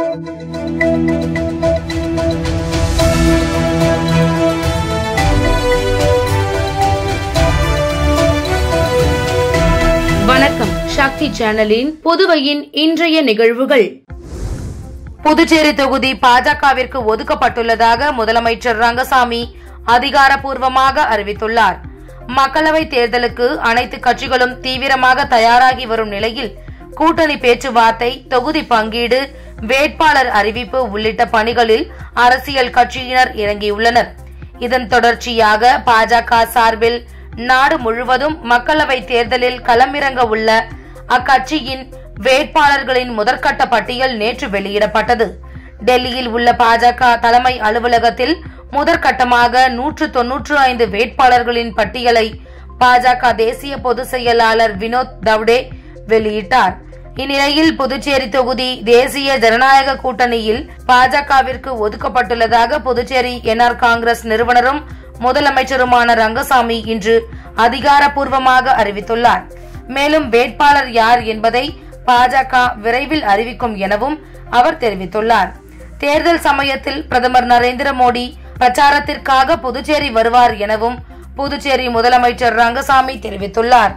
வணக்கம். சக்தி சேனலின் புதுவையின் இன்றைய நிகழ்வுகள். புதுச்சேரி தொகுதி பாஜகவிற்கு ஒதுக்கப்பட்டுள்ளதாக முதலமைச்சர் ரங்கசாமி அதிகாரப்பூர்வமாக அறிவித்துள்ளார். மக்களவை தேர்தலுக்கு அனைத்து கட்சிகளும் தீவிரமாக தயாராகி வரும் நிலையில் கூட்டணி பேச்சுவார்த்தை, தொகுதி பங்கீடு, வேட்பாளர் அறிவிப்பு உள்ளிட்ட பணிகளில் அரசியல் கட்சியினர் இறங்கியுள்ளனர். இதன் தொடர்ச்சியாக பாஜக சார்பில் நாடு முழுவதும் மக்களவை தேர்தலில் களமிறங்க உள்ள அக்கட்சியின் வேட்பாளர்களின் முதற்கட்ட பட்டியல் நேற்று வெளியிடப்பட்டது. டெல்லியில் உள்ள பாஜக தலைமை அலுவலகத்தில் முதற்கட்டமாக 195 வேட்பாளர்களின் பட்டியலை பாஜக தேசிய பொதுச் செயலாளர் வினோத் தவ்டே வெளியிட்டார். இந்நிலையில் புதுச்சேரி தொகுதி தேசிய ஜனநாயக கூட்டணியில் பாஜகவிற்கு ஒதுக்கப்பட்டுள்ளதாக புதுச்சேரி என்ஆர் காங்கிரஸ் நிறுவனரும் முதலமைச்சருமான ரங்கசாமி இன்று அதிகாரப்பூர்வமாக அறிவித்துள்ளார். மேலும் வேட்பாளர் யார் என்பதை பாஜக விரைவில் அறிவிக்கும் எனவும் அவர் தெரிவித்துள்ளார். தேர்தல் சமயத்தில் பிரதமர் நரேந்திர மோடி பிரச்சாரத்திற்காக புதுச்சேரி வருவார் எனவும் புதுச்சேரி முதலமைச்சர் ரங்கசாமி தெரிவித்துள்ளார்.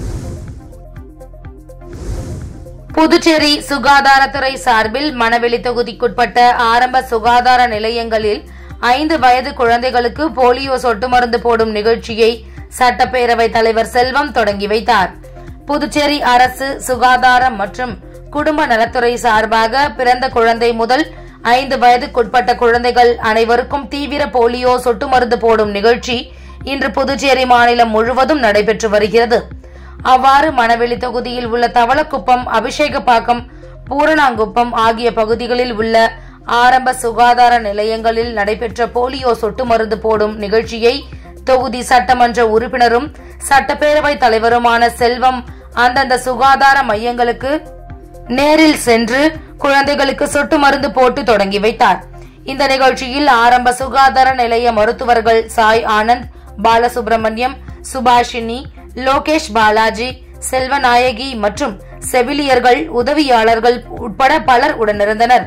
புதுச்சேரி சுகாதாரத்துறை சார்பில் மணவெளி தொகுதிக்குட்பட்ட ஆரம்ப சுகாதார நிலையங்களில் 5 வயது குழந்தைகளுக்கு போலியோ சொட்டு மருந்து போடும் நிகழ்ச்சியை சட்டப்பேரவை தலைவர் செல்வம் தொடங்கி வைத்தார். புதுச்சேரி அரசு சுகாதாரம் மற்றும் குடும்ப நலத்துறை சார்பாக பிறந்த குழந்தை முதல் 5 வயதுக்குட்பட்ட குழந்தைகள் அனைவருக்கும் தீவிர போலியோ சொட்டு மருந்து போடும் நிகழ்ச்சி இன்று புதுச்சேரி மாநிலம் முழுவதும் நடைபெற்று வருகிறது. அவ்வாறு மணவெளி தொகுதியில் உள்ள தவளக்குப்பம், அபிஷேகப்பாக்கம், பூரணாங்குப்பம் ஆகிய பகுதிகளில் உள்ள ஆரம்ப சுகாதார நிலையங்களில் நடைபெற்ற போலியோ சொட்டு மருந்து போடும் நிகழ்ச்சியை தொகுதி சட்டமன்ற உறுப்பினரும் சட்டப்பேரவை தலைவருமான செல்வம் அந்தந்த சுகாதார மையங்களுக்கு நேரில் சென்று குழந்தைகளுக்கு சொட்டு மருந்து போட்டு தொடங்கி வைத்தார். இந்த நிகழ்ச்சியில் ஆரம்ப சுகாதார நிலைய மருத்துவர்கள் சாய் ஆனந்த், பாலசுப்ரமணியம், சுபாஷினி, லோகேஷ் பாலாஜி, செல்வநாயகி மற்றும் செவிலியர்கள், உதவியாளர்கள் உட்பட பலர் உடனிருந்தனர்.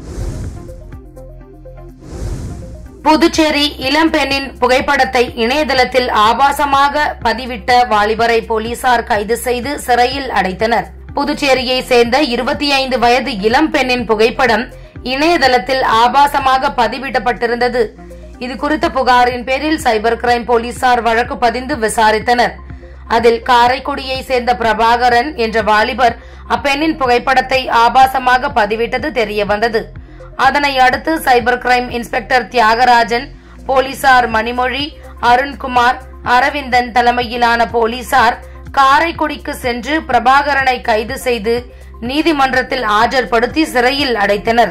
புதுச்சேரி இளம்பெண்ணின் புகைப்படத்தை இணையதளத்தில் ஆபாசமாக பதிவிட்ட வாலிபரை போலீசார் கைது செய்து சிறையில் அடைத்தனர். புதுச்சேரியை சேர்ந்த 25 வயது இளம்பெண்ணின் புகைப்படம் இணையதளத்தில் ஆபாசமாக பதிவிடப்பட்டிருந்தது. இது குறித்த புகாரின் பேரில் சைபர் கிரைம் போலீசார் வழக்கு பதிந்து விசாரித்தனர். அதில் காரைக்குடியை சேர்ந்த பிரபாகரன் என்ற வாலிபர் அப்பெண்ணின் புகைப்படத்தை ஆபாசமாக பதிவிட்டது தெரியவந்தது. அதனை அடுத்து சைபர் கிரைம் இன்ஸ்பெக்டர் தியாகராஜன், போலீசார் மணிமொழி, அருண்குமார், அரவிந்தன் தலைமையிலான போலீசார் காரைக்குடிக்கு சென்று பிரபாகரனை கைது செய்து நீதிமன்றத்தில் ஆஜர்படுத்தி சிறையில் அடைத்தனர்.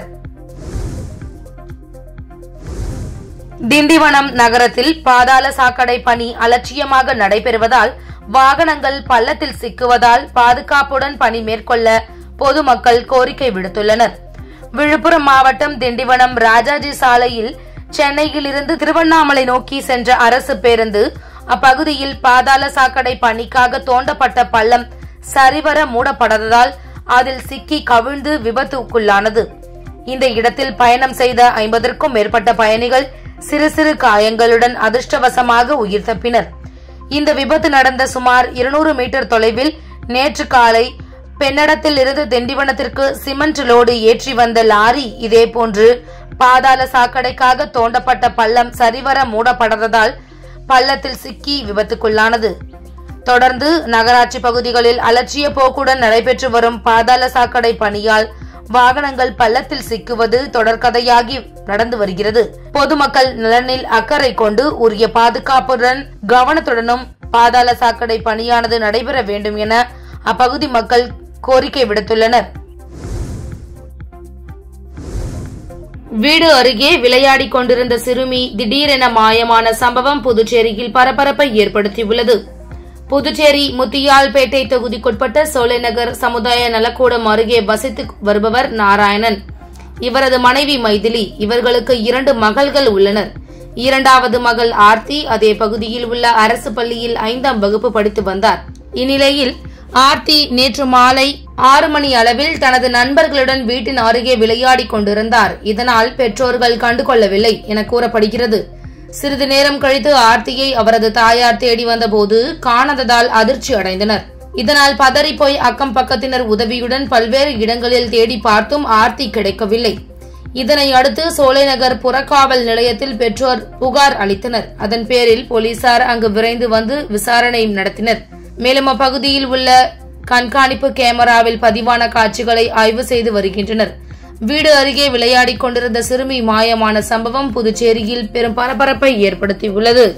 திண்டிவனம் நகரத்தில் பாதாள சாக்கடை பணி அலட்சியமாக நடைபெறுவதால் வாகனங்கள் பள்ளத்தில் சிக்குவதால் பாதுகாப்புடன் பணி மேற்கொள்ள பொதுமக்கள் கோரிக்கை விடுத்துள்ளனர். விழுப்புரம் மாவட்டம் திண்டிவனம் ராஜாஜி சாலையில் சென்னையில் இருந்து திருவண்ணாமலை நோக்கி சென்ற அரசு பேருந்து அப்பகுதியில் பாதாள சாக்கடை பணிக்காக தோண்டப்பட்ட பள்ளம் சரிவர மூடப்படாததால் அதில் சிக்கி கவிழ்ந்து விபத்துக்குள்ளானது. இந்த இடத்தில் பயணம் செய்த 50க்கும் மேற்பட்ட பயணிகள் சிறு சிறு காயங்களுடன் அதிர்ஷ்டவசமாக உயிர் தப்பினர். இந்த விபத்து நடந்த சுமார் 200 மீட்டர் தொலைவில் நேற்று காலை பெண்ணடத்தில் இருந்து திண்டிவனத்திற்கு சிமெண்ட் லோடு ஏற்றி வந்த லாரி இதேபோன்று பாதாள சாக்கடைக்காக தோண்டப்பட்ட பள்ளம் சரிவர மூடப்படாததால் பள்ளத்தில் சிக்கி விபத்துக்குள்ளானது. தொடர்ந்து நகராட்சி பகுதிகளில் அலட்சிய போக்குடன் நடைபெற்று வரும் பாதாள சாக்கடை பணியால் வாகனங்கள் பள்ளத்தில் சிக்குவது தொடர்கதையாகி நடந்து வருகிறது. பொதுமக்கள் நலனில் அக்கறை கொண்டு உரிய பாதுகாப்புடன் கவனத்துடனும் பாதாள சாக்கடை பணியானது நடைபெற வேண்டும் என அப்பகுதி மக்கள் கோரிக்கை விடுத்துள்ளனர். வீடு அருகே விளையாடிக் கொண்டிருந்த சிறுமி திடீரென மாயமான சம்பவம் புதுச்சேரியில் பரபரப்பை ஏற்படுத்தியுள்ளது. புதுச்சேரி முத்தியால்பேட்டை தொகுதிக்குட்பட்ட சோலைநகர் சமுதாய நலக்கூடம் அருகே வசித்து வருபவர் நாராயணன். இவரது மனைவி மைதிலி. இவர்களுக்கு 2 மகள்கள் உள்ளனர். இரண்டாவது மகள் ஆர்த்தி அதே பகுதியில் உள்ள அரசு பள்ளியில் 5ஆம் வகுப்பு படித்து வந்தார். இந்நிலையில் ஆர்த்தி நேற்று மாலை 6 மணி அளவில் தனது நண்பர்களுடன் வீட்டின் அருகே விளையாடிக் கொண்டிருந்தார். இதனால் பெற்றோர்கள் கண்டுகொள்ளவில்லை என கூறப்படுகிறது. சிறிது நேரம் கழித்து ஆர்த்தியை அவரது தாயார் தேடி வந்தபோது காணாததால் அதிர்ச்சி அடைந்தனர். இதனால் பதறிப்போய் அக்கம் பக்கத்தினர் உதவியுடன் பல்வேறு இடங்களில் தேடி பார்த்தும் ஆர்த்தி கிடைக்கவில்லை. இதனை அடுத்து சோலைநகர் புறக்காவல் நிலையத்தில் பெற்றோர் புகார் அளித்தனர். அதன் பேரில் போலீசார் அங்கு விரைந்து வந்து விசாரணை நடத்தினர். மேலும் அப்பகுதியில் உள்ள கண்காணிப்பு கேமராவில் பதிவான காட்சிகளை ஆய்வு செய்து வருகின்றனர். வீடு அருகே விளையாடிக் கொண்டிருந்த சிறுமி மாயமான சம்பவம் புதுச்சேரியில் பெரும் பரபரப்பை ஏற்படுத்தியுள்ளது.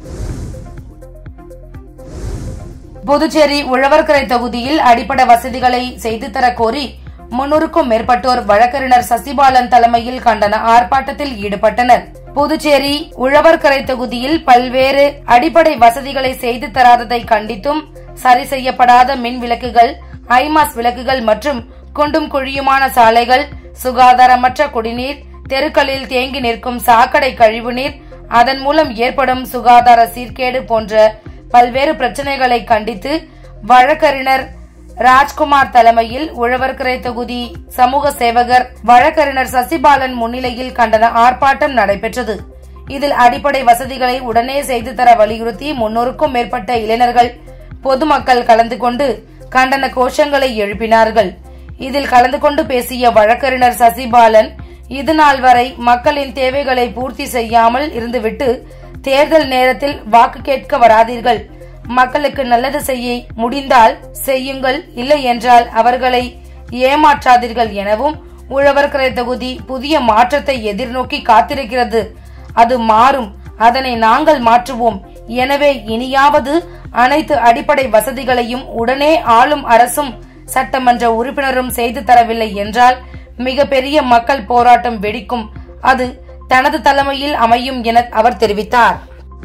புதுச்சேரி உழவர்கரை தொகுதியில் அடிப்படை வசதிகளை செய்து தர கோரி 300க்கும் மேற்பட்டோர் வழக்கறிஞர் சசிபாலன் தலைமையில் கண்டன ஆர்ப்பாட்டத்தில் ஈடுபட்டனர். புதுச்சேரி உழவர்கரை தொகுதியில் பல்வேறு அடிப்படை வசதிகளை செய்து தராததை கண்டித்தும் சரி செய்யப்படாத மின் விளக்குகள், ஐமாஸ் விளக்குகள் மற்றும் குண்டும் குழியுமான சாலைகள், சுகாதாரமற்ற குடிநீர், தெருக்களில் தேங்கி நிற்கும் சாக்கடை கழிவுநீர், அதன் மூலம் ஏற்படும் சுகாதார சீர்கேடு போன்ற பல்வேறு பிரச்சனைகளை கண்டித்து வழக்கறிஞர் ராஜ்குமார் தலைமையில் உழவர்கரை தொகுதி சமூக சேவகர் வழக்கறிஞர் சசிபாலன் முன்னிலையில் கண்டன ஆர்ப்பாட்டம் நடைபெற்றது. இதில் அடிப்படை வசதிகளை உடனே செய்து தர வலியுறுத்தி 300க்கும் மேற்பட்ட இளைஞர்கள், பொதுமக்கள் கலந்து கொண்டு கண்டன கோஷங்களை எழுப்பினார்கள். இதில் கலந்து கொண்டு பேசிய வழக்கறிஞர் சசிபாலன், இதுநாள் வரை மக்களின் தேவைகளை பூர்த்தி செய்யாமல் இருந்துவிட்டு தேர்தல் நேரத்தில் வாக்கு கேட்க வராதீர்கள். மக்களுக்கு நல்லது செய்ய முடிந்தால் செய்யுங்கள், இல்லை என்றால் அவர்களை ஏமாற்றாதீர்கள் எனவும், உழவர்கரை தொகுதி புதிய மாற்றத்தை எதிர்நோக்கி காத்திருக்கிறது. அது மாறும், அதனை நாங்கள் மாற்றுவோம். எனவே இனியாவது அனைத்து அடிப்படை வசதிகளையும் உடனே ஆளும் அரசும் சட்டமன்ற உறுப்பினரும் செய்து தரவில்லை என்றால் மிகப்பெரிய மக்கள் போராட்டம் வெடிக்கும். அது தனது தலைமையில் அமையும் என அவர் தெரிவித்தார்.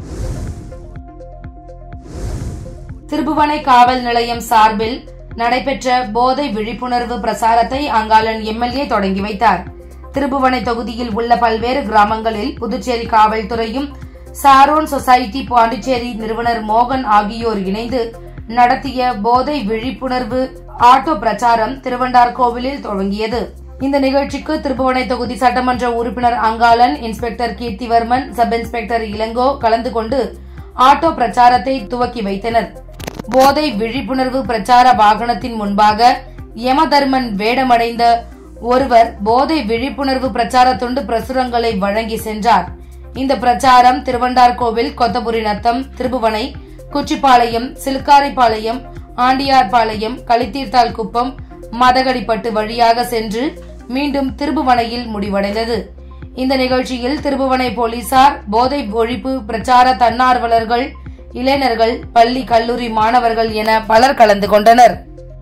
திருபுவனை காவல் நிலையம் சார்பில் நடைபெற்ற போதை விழிப்புணர்வு பிரசாரத்தை அங்காளன் எம்எல்ஏ தொடங்கி வைத்தார். திருபுவனை தொகுதியில் உள்ள பல்வேறு கிராமங்களில் புதுச்சேரி காவல்துறையும் சாரோன் சொசைட்டி பாண்டிச்சேரி நிறுவனர் மோகன் ஆகியோர் இணைந்து நடத்திய போதை விழிப்புணர்வு ஆட்டோ பிரச்சாரம் திருவண்டார்கோவிலில் தொடங்கியது. இந்த நிகழ்ச்சிக்கு திருபுவனை தொகுதி சட்டமன்ற உறுப்பினர் Angalan, inspector Keerthivarman, sub inspector Ilango கலந்து கொண்டு ஆட்டோ பிரச்சாரத்தை துவக்கி வைத்தனர். போதை விழிப்புணர்வு பிரச்சார வாகனத்தின் முன்பாக யமதர்மன் வேடமடைந்த ஒருவர் போதை விழிப்புணர்வு பிரச்சார துண்டு பிரசுரங்களை வழங்கி சென்றார். இந்த பிரச்சாரம் திருவண்டார்கோவில், கொத்தபுரி நத்தம், திருபுவனை, குச்சிப்பாளையம், சிலுக்காரிப்பாளையம், ஆண்டியார்பாளையம், களித்தீர்த்தால் குப்பம், மதகடிப்பட்டு வழியாக சென்று மீண்டும் திருபுவனையில் முடிவடைந்தது. இந்த நிகழ்ச்சியில் திருபுவனை போலீசார், போதை ஒழிப்பு பிரச்சார தன்னார்வலர்கள், இளைஞர்கள், பள்ளி கல்லூரி மாணவர்கள் என பலர் கலந்து கொண்டனர்.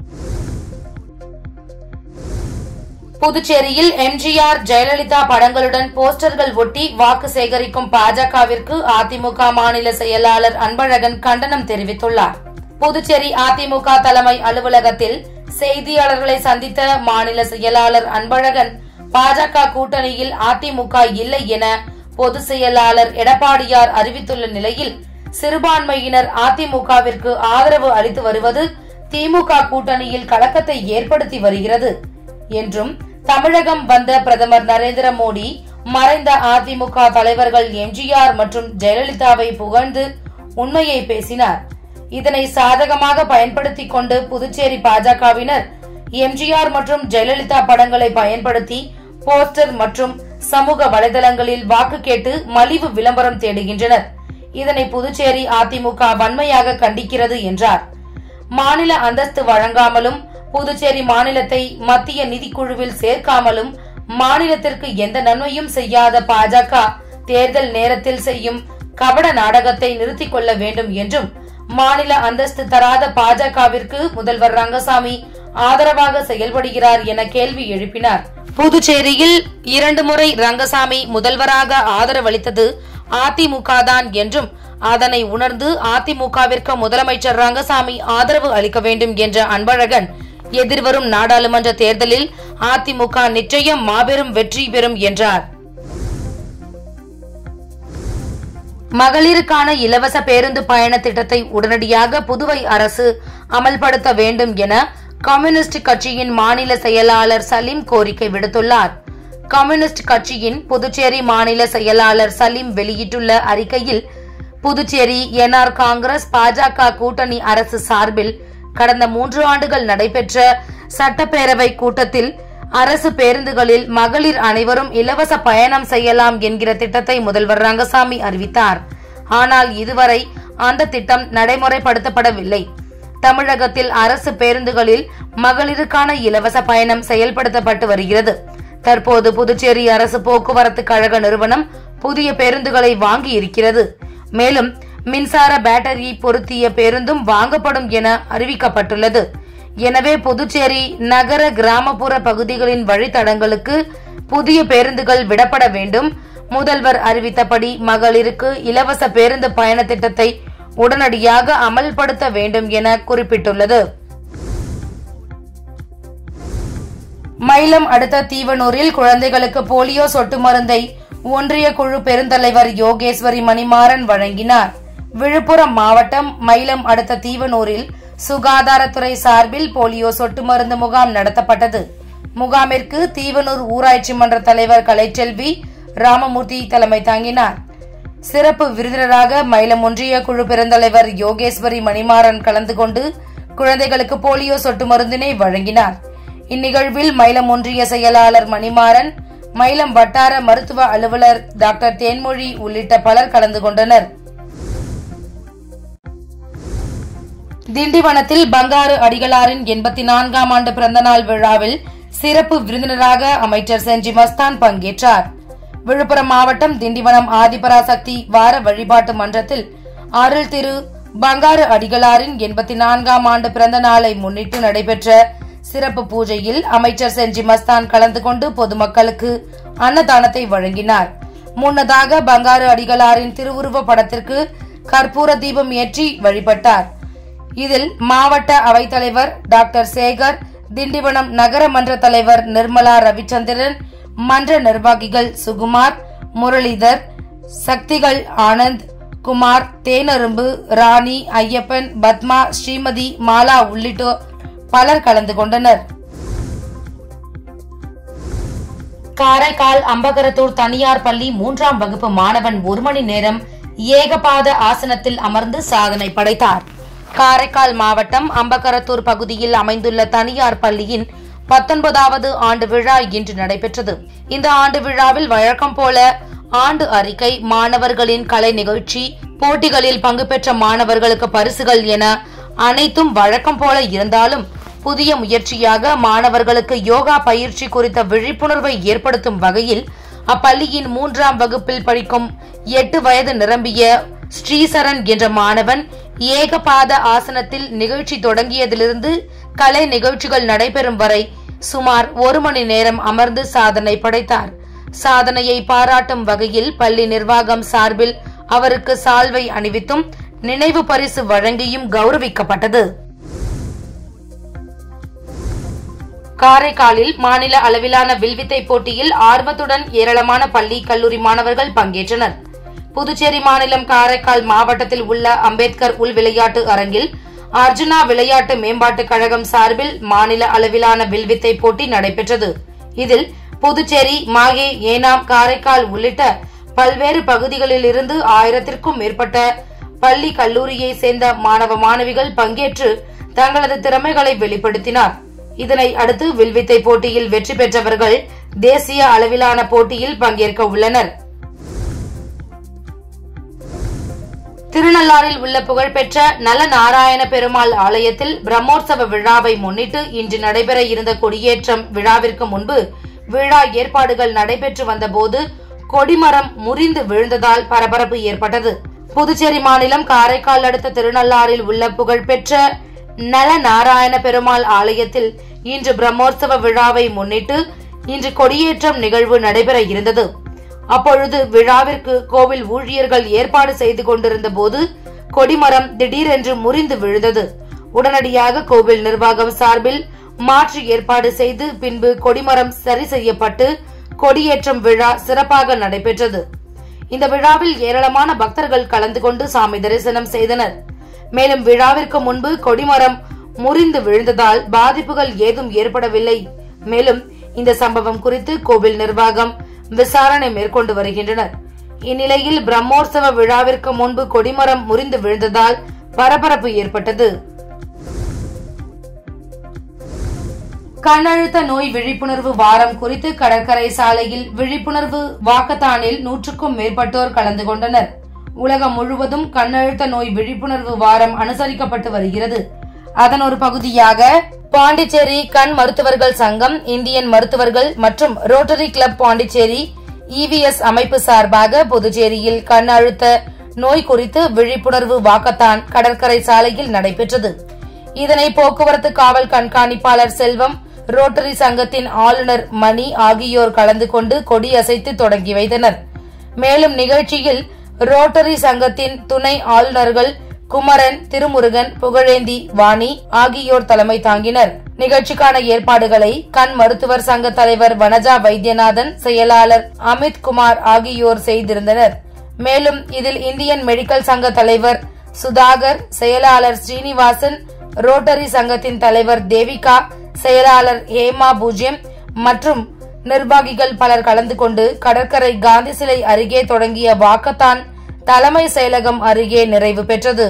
புதுச்சேரியில் எம்ஜிஆர், ஜெயலலிதா படங்களுடன் போஸ்டர்கள் ஒட்டி வாக்கு சேகரிக்கும் பாஜகவிற்கு அதிமுக மாநில செயலாளர் அன்பழகன் கண்டனம் தெரிவித்துள்ளார். புதுச்சேரி அதிமுக தலைமை அலுவலகத்தில் செய்தியாளர்களை சந்தித்த மாநில செயலாளர் அன்பழகன், பாஜக கூட்டணியில் அதிமுக இல்லை என பொதுச் செயலாளர் எடப்பாடியார் அறிவித்துள்ள நிலையில் சிறுபான்மையினர் அதிமுகவிற்கு ஆதரவு அளித்து வருவது திமுக கூட்டணியில் கலக்கத்தை ஏற்படுத்தி வருகிறது என்றும், தமிழகம் வந்த பிரதமர் நரேந்திர மோடி மறைந்த அதிமுக தலைவர்கள் எம்ஜிஆர் மற்றும் ஜெயலலிதாவை புகழ்ந்து உண்மையை பேசினார். இதனை சாதகமாக பயன்படுத்திக் கொண்டு புதுச்சேரி பாஜகவினர் எம்ஜிஆர் மற்றும் ஜெயலலிதா படங்களை பயன்படுத்தி போஸ்டர் மற்றும் சமூக வலைதளங்களில் வாக்கு கேட்டு மலிவு விளம்பரம் தேடுகின்றனர். இதனை புதுச்சேரி அதிமுக வன்மையாக கண்டிக்கிறது என்றார். மாநில அந்தஸ்து வழங்காமலும், புதுச்சேரி மாநிலத்தை மத்திய நிதிக்குழுவில் சேர்க்காமலும் மாநிலத்திற்கு எந்த நன்மையும் செய்யாத பாஜக தேர்தல் நேரத்தில் செய்யும் கபட நாடகத்தை நிறுத்திக் கொள்ள வேண்டும் என்றும், மாநில அந்தஸ்து தராத பாஜகவிற்கு முதல்வர் ரங்கசாமி ஆதரவாக செயல்படுகிறார் என கேள்வி எழுப்பினார். புதுச்சேரியில் 2 முறை ரங்கசாமி முதல்வராக ஆதரவளித்தது அதிமுக தான் என்றும், அதனை உணர்ந்து அதிமுகவிற்கு முதலமைச்சர் ரங்கசாமி ஆதரவு அளிக்க வேண்டும் என்ற அன்பழகன், எதிர்வரும் நாடாளுமன்ற தேர்தலில் அதிமுக நிச்சயம் மாபெரும் வெற்றி பெறும் என்றார். மகளிருக்கான இலவச பேருந்து பயண திட்டத்தை உடனடியாக புதுவை அரசு அமல்படுத்த வேண்டும் என கம்யூனிஸ்ட் கட்சியின் மாநில செயலாளர் சலீம் கோரிக்கை விடுத்துள்ளார். கம்யூனிஸ்ட் கட்சியின் புதுச்சேரி மாநில செயலாளர் சலீம் வெளியிட்டுள்ள அறிக்கையில், புதுச்சேரி என்ஆர் காங்கிரஸ் பாஜக கூட்டணி அரசு சார்பில் கடந்த 3 ஆண்டுகள் நடைபெற்ற சட்டப்பேரவை கூட்டத்தில் அரசு பேருந்துகளில் மகளிர் அனைவரும் இலவச பயணம் செய்யலாம் என்கிற திட்டத்தை முதல்வர் ரங்கசாமி அறிவித்தார். ஆனால் இதுவரை அந்த திட்டம் நடைமுறைப்படுத்தப்படவில்லை. தமிழகத்தில் அரசு பேருந்துகளில் மகளிருக்கான இலவச பயணம் செயல்படுத்தப்பட்டு வருகிறது. தற்போது புதுச்சேரி அரசு போக்குவரத்து கழக நிறுவனம் புதிய பேருந்துகளை வாங்கி இருக்கிறது. மேலும் மின்சார பேட்டரி பொருத்திய பேருந்தும் வாங்கப்படும் என அறிவிக்கப்பட்டுள்ளது. எனவே புதுச்சேரி நகர கிராமப்புற பகுதிகளின் வழித்தடங்களுக்கு புதிய பேருந்துகள் விடப்பட வேண்டும். முதல்வர் அறிவித்தபடி மகளிருக்கு இலவச பேருந்து பயண திட்டத்தை உடனடியாக அமல்படுத்த வேண்டும் என குறிப்பிட்டுள்ளது. மயிலம் அடுத்த தீவனூரில் குழந்தைகளுக்கு போலியோ சொட்டு மருந்தை ஒன்றிய குழு பெருந்தலைவர் யோகேஸ்வரி மணிமாறன் வழங்கினார். விழுப்புரம் மாவட்டம் மயிலம் அடுத்த தீவனூரில் சுகாதாரத்துறை சார்பில் போலியோ சொட்டு மருந்து முகாம் நடத்தப்பட்டது. முகாமிற்கு தீவனூர் ஊராட்சி மன்ற தலைவர் கலைச்செல்வி ராமமூர்த்தி தலைமை தாங்கினார். சிறப்பு விருந்தினராக மயிலம் ஒன்றிய குழு பெருந்தலைவர் யோகேஸ்வரி மணிமாறன் கலந்து கொண்டு குழந்தைகளுக்கு போலியோ சொட்டு மருந்தினை வழங்கினார். இந்நிகழ்வில் மயிலம் ஒன்றிய செயலாளர் மணிமாறன், மயிலம் வட்டார மருத்துவ அலுவலர் டாக்டர் தேன்மொழி உள்ளிட்ட பலர் கலந்து கொண்டனர். திண்டிவனத்தில் பங்காரு அடிகளாரின் 84ஆம் ஆண்டு பிறந்தநாள் விழாவில் சிறப்பு விருந்தினராக அமைச்சர் செஞ்சி மஸ்தான் பங்கேற்றார். விழுப்புரம் மாவட்டம் திண்டிவனம் ஆதிபராசக்தி வார வழிபாட்டு மன்றத்தில் அருள் திரு பங்காரு அடிகளாரின் 84ஆம் ஆண்டு பிறந்த நாளை முன்னிட்டு நடைபெற்ற சிறப்பு பூஜையில் அமைச்சர் செஞ்சி மஸ்தான் கலந்து கொண்டு பொதுமக்களுக்கு அன்னதானத்தை வழங்கினார். முன்னதாக பங்காரு அடிகளாரின் திருவுருவ படத்திற்கு கற்பூர தீபம் ஏற்றி வழிபட்டார். இதில் மாவட்ட அவைத்தலைவர் டாக்டர் சேகர், திண்டிவனம் நகர மன்ற தலைவர் நிர்மலா ரவிச்சந்திரன், மன்ற நிர்வாகிகள் சுகுமார், முரளிதர், சக்திகள் ஆனந்த், குமார், தேனரும்பு, ராணி, ஐயப்பன், பத்மா, ஸ்ரீமதி, மாலா உள்ளிட்டோர் பலர் கலந்து கொண்டனர். காரைக்கால் அம்பகரத்தூர் தனியார் பள்ளி 3ஆம் வகுப்பு மாணவன் 1 மணி நேரம் ஏகபாத ஆசனத்தில் அமர்ந்து சாதனை படைத்தார். காரைக்கால் மாவட்டம் அம்பகரத்தூர் பகுதியில் அமைந்துள்ள தனியார் பள்ளியின் 19வது ஆண்டு விழா இன்று நடைபெற்றது. இந்த ஆண்டு விழாவில் வழக்கம் போல ஆண்டு அறிக்கை, மாணவர்களின் கலை நிகழ்ச்சி, போட்டிகளில் பங்கு பெற்ற மாணவர்களுக்கு பரிசுகள் என அனைத்தும் வழக்கம் போல இருந்தாலும் புதிய முயற்சியாக மாணவர்களுக்கு யோகா பயிற்சி குறித்த விழிப்புணர்வை ஏற்படுத்தும் வகையில் அப்பள்ளியின் 3ஆம் வகுப்பில் படிக்கும் 8 வயது நிரம்பிய ஸ்ரீசரன் என்ற மாணவன் ஏகபாத ஆசனத்தில் நிகழ்ச்சி தொடங்கியதிலிருந்து கலை நிகழ்ச்சிகள் நடைபெறும் வரை சுமார் 1 மணி நேரம் அமர்ந்து சாதனை படைத்தார். சாதனையை பாராட்டும் வகையில் பள்ளி நிர்வாகம் சார்பில் அவருக்கு சால்வை அணிவித்தும் நினைவு பரிசு வழங்கியும் கௌரவிக்கப்பட்டது. காரைக்காலில் மாநில அளவிலான வில்வித்தை போட்டியில் ஆர்வத்துடன் ஏராளமான பள்ளி, கல்லூரி மாணவர்கள் பங்கேற்றனர். புதுச்சேரி மாநிலம் காரைக்கால் மாவட்டத்தில் உள்ள அம்பேத்கர் உள் விளையாட்டு அரங்கில் அர்ஜுனா விளையாட்டு மேம்பாட்டு கழகம் சார்பில் மாநில அளவிலான வில்வித்தை போட்டி நடைபெற்றது. இதில் புதுச்சேரி, மாஹே, ஏனாம், காரைக்கால் உள்ளிட்ட பல்வேறு பகுதிகளில் இருந்து 1000க்கும் மேற்பட்ட பள்ளி, கல்லூரியை சேர்ந்த மாணவ மாணவிகள் பங்கேற்று தங்களது திறமைகளை வெளிப்படுத்தினார். இதனை அடுத்து வில்வித்தை போட்டியில் வெற்றி பெற்றவர்கள் தேசிய அளவிலான போட்டியில் பங்கேற்க உள்ளனர். திருநள்ளாறில் உள்ள புகழ்பெற்ற நலநாராயண பெருமாள் ஆலயத்தில் பிரம்மோற்சவ விழாவை முன்னிட்டு இன்று நடைபெற இருந்த கொடியேற்றம் விழாவிற்கு முன்பு விழா ஏற்பாடுகள் நடைபெற்று வந்தபோது கொடிமரம் முறிந்து விழுந்ததால் பரபரப்பு ஏற்பட்டது. புதுச்சேரி மாநிலம் காரைக்கால் அடுத்த திருநள்ளாறில் உள்ள புகழ்பெற்ற நலநாராயண பெருமாள் ஆலயத்தில் இன்று பிரம்மோற்சவ விழாவை முன்னிட்டு இன்று கொடியேற்றம் நிகழ்வு நடைபெற இருந்தது. அப்பொழுது விழாவிற்கு கோவில் ஊழியர்கள் ஏற்பாடு செய்து கொண்டிருந்த போது கொடிமரம் திடீரென்று முறிந்து விழுந்தது. உடனடியாக கோவில் நிர்வாகம் சார்பில் மாற்று ஏற்பாடு செய்து பின்பு கொடிமரம் சரி செய்யப்பட்டு கொடியேற்றம் விழா சிறப்பாக நடைபெற்றது. இந்த விழாவில் ஏராளமான பக்தர்கள் கலந்து கொண்டு சாமி தரிசனம் செய்தனர். மேலும் விழாவிற்கு முன்பு கொடிமரம் முறிந்து விழுந்ததால் பாதிப்புகள் ஏதும் ஏற்படவில்லை. மேலும் இந்த சம்பவம் குறித்து கோவில் நிர்வாகம் விசாரணை மேற்கொண்டு வருகின்றனர். இந்நிலையில் பிரம்மோற்சவ விழாவிற்கு முன்பு கொடிமரம் முறிந்து விழுந்ததால் பரபரப்பு ஏற்பட்டது. கண்ணழுத்த நோய் விழிப்புணர்வு வாரம் குறித்து கடற்கரை சாலையில் விழிப்புணர்வு வாக்கத்தானில் 100க்கும் மேற்பட்டோர் கலந்து கொண்டனர். உலகம் முழுவதும் கண்ணழுத்த நோய் விழிப்புணர்வு வாரம் அனுசரிக்கப்பட்டு வருகிறது. அதன் ஒரு பகுதியாக பாண்டிச்சேரி கண் மருத்துவர்கள் சங்கம், இந்தியன் மருத்துவர்கள் மற்றும் ரோட்டரி கிளப் பாண்டிச்சேரி இவிஎஸ் அமைப்பு சார்பாக புதுச்சேரியில் கண் அழுத்த நோய் குறித்து விழிப்புணர்வு வாக்கத்தான் கடற்கரை சாலையில் நடைபெற்றது. இதனை போக்குவரத்து காவல் கண்காணிப்பாளர் செல்வம், ரோட்டரி சங்கத்தின் ஆளுநர் மணி ஆகியோர் கலந்து கொண்டு கொடியசைத்து தொடங்கி வைத்தனர். மேலும் நிகழ்ச்சியில் ரோட்டரி சங்கத்தின் துணை ஆளுநர்கள் குமரன், திருமுருகன், புகழேந்தி, வாணி ஆகியோர் தலைமை தாங்கினர். நிகழ்ச்சிக்கான ஏற்பாடுகளை கண் மருத்துவர் சங்க தலைவர் வனஜா வைத்தியநாதன், செயலாளர் அமித் குமார் ஆகியோர் செய்திருந்தனர். மேலும் இதில் இந்தியன் மெடிக்கல் சங்க தலைவர் சுதாகர், செயலாளர் ஸ்ரீனிவாசன், ரோட்டரி சங்கத்தின் தலைவர் தேவிகா, செயலாளர் ஹேமா பூஜ்யம் மற்றும் நிர்வாகிகள் பலர் கலந்து கொண்டு கடற்கரை காந்தி சிலை அருகே தொடங்கிய வாக்கத்தான் தலைமை செயலகம் அருகே நிறைவு பெற்றது.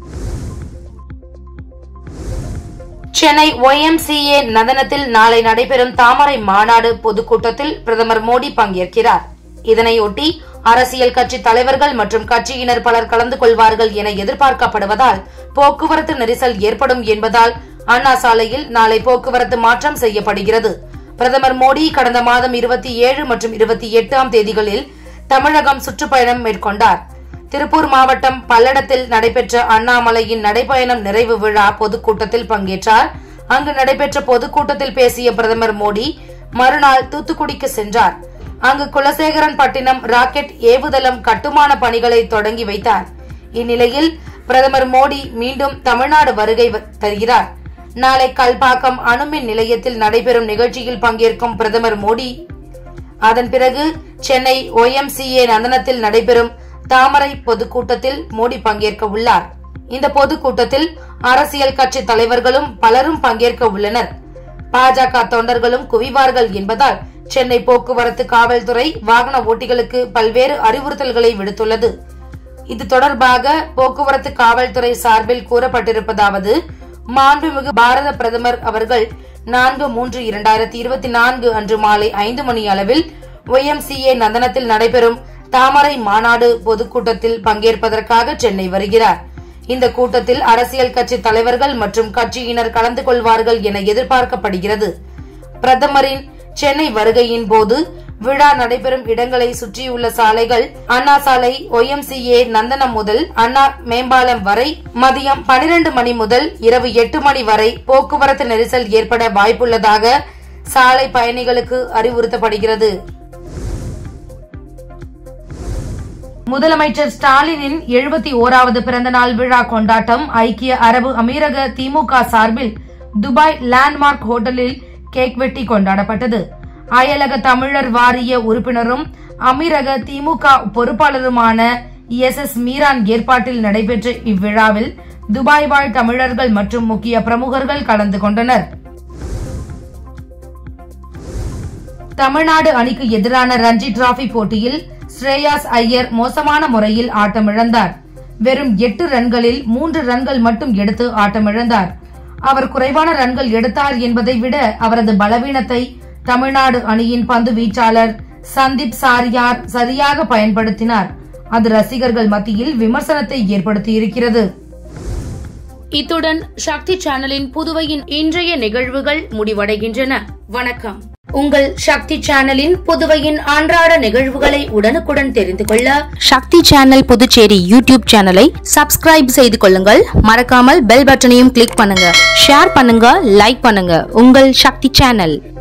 சென்னை YMCA நந்தனத்தில் நாளை நடைபெறும் தாமரை மாநாடு பொதுக்கூட்டத்தில் பிரதமர் மோடி பங்கேற்கிறார். இதனையொட்டி அரசியல் கட்சி தலைவர்கள் மற்றும் கட்சியினர் பலர் கலந்து கொள்வார்கள் என எதிர்பார்க்கப்படுவதால் போக்குவரத்து நெரிசல் ஏற்படும் என்பதால் அண்ணா சாலையில் நாளை போக்குவரத்து மாற்றம் செய்யப்படுகிறது. பிரதமர் மோடி கடந்த மாதம் 27 மற்றும் 28ஆம் தேதிகளில் தமிழகம் சுற்றுப்பயணம் மேற்கொண்டார். திருப்பூர் மாவட்டம் பல்லடத்தில் நடைபெற்ற அண்ணாமலையின் நடைபயணம் நிறைவு விழா பொதுக்கூட்டத்தில் பங்கேற்றார். அங்கு நடைபெற்ற பொதுக்கூட்டத்தில் பேசிய பிரதமர் மோடி மறுநாள் தூத்துக்குடிக்கு சென்றார். அங்கு குலசேகரன் பட்டினம் ராக்கெட் ஏவுதளம் கட்டுமான பணிகளை தொடங்கி வைத்தார். இந்நிலையில் பிரதமர் மோடி மீண்டும் தமிழ்நாடு வருகை தருகிறார். நாளை கல்பாக்கம் அணுமின் நிலையத்தில் நடைபெறும் நிகழ்ச்சியில் பங்கேற்கும் பிரதமர் மோடி அதன் பிறகு சென்னை YMCA நந்தனத்தில் நடைபெறும் தாமரை பொதுக்கூட்டத்தில் மோடி பங்கேற்க உள்ளார். இந்த பொதுக்கூட்டத்தில் அரசியல் கட்சி தலைவர்களும் பலரும் பங்கேற்க உள்ளனர். பாஜக தொண்டர்களும் குவிவார்கள் என்பதால் சென்னை போக்குவரத்து காவல்துறை வாகன ஓட்டிகளுக்கு பல்வேறு அறிவுறுத்தல்களை விடுத்துள்ளது. இது தொடர்பாக போக்குவரத்து காவல்துறை சார்பில் கூறப்பட்டிருப்பதாவது: மாண்புமிகு பாரத பிரதமர் அவர்கள் 4/3/2024 அன்று மாலை 5 மணி அளவில் YMCA நந்தனத்தில் நடைபெறும் தாமரை மாநாடு பொதுக்கூட்டத்தில் பங்கேற்பதற்காக சென்னை வருகிறார். இந்த கூட்டத்தில் அரசியல் கட்சி தலைவர்கள் மற்றும் கட்சியினர் கலந்து கொள்வார்கள் என எதிர்பார்க்கப்படுகிறது. பிரதமரின் சென்னை வருகையின் போது விழா நடைபெறும் இடங்களை சுற்றியுள்ள சாலைகள் அண்ணா சாலை, YMCA நந்தனம் முதல் அண்ணா மேம்பாலம் வரை மதியம் 12 மணி முதல் இரவு 8 மணி வரை போக்குவரத்து நெரிசல் ஏற்பட வாய்ப்புள்ளதாக சாலை பயணிகளுக்கு அறிவுறுத்தப்படுகிறது. முதலமைச்சர் ஸ்டாலினின் 71வது பிறந்தநாள் விழா கொண்டாட்டம் ஐக்கிய அரபு அமீரக திமுக சார்பில் துபாய் லேண்ட்மார்க் ஹோட்டலில் கேக் வெட்டி கொண்டாடப்பட்டது. அயலக தமிழர் வாரிய உறுப்பினரும் அமீரக திமுக பொறுப்பாளருமான SS மீரான் ஏற்பாட்டில் நடைபெற்ற இவ்விழாவில் துபாய் வாழ் தமிழர்கள் மற்றும் முக்கிய பிரமுகர்கள் கலந்து கொண்டனர். தமிழ்நாடு அணிக்கு எதிரான ரஞ்சி டிராபி போட்டியில் ஸ்ரேயாஸ் ஐயர் மோசமான முறையில் ஆட்டமிழந்தார். வெறும் 8 ரன்களில் 3 ரன்கள் மட்டும் எடுத்து ஆட்டமிழந்தார். அவர் குறைவான ரன்கள் எடுத்தார் என்பதை விட அவரது பலவீனத்தை தமிழ்நாடு அணியின் பந்து வீச்சாளர் சந்தீப் சாரியார் சரியாக பயன்படுத்தினார். அது ரசிகர்கள் மத்தியில் விமர்சனத்தை ஏற்படுத்தியிருக்கிறது. இத்துடன் சக்தி சேனலின் புதுவையின் இன்றைய நிகழ்வுகள் முடிவடைகின்றன. வணக்கம். உங்கள் சக்தி சேனலின் புதுவையின் அன்றாட நிகழ்வுகளை உடனுக்குடன் தெரிந்து கொள்ள சக்தி சேனல் புதுச்சேரி யூடியூப் சேனலை சப்ஸ்கிரைப் செய்து கொள்ளுங்கள். மறக்காமல் பெல் பட்டனையும் கிளிக் பண்ணுங்க, ஷேர் பண்ணுங்க, லைக் பண்ணுங்க. உங்கள் சக்தி சேனல்.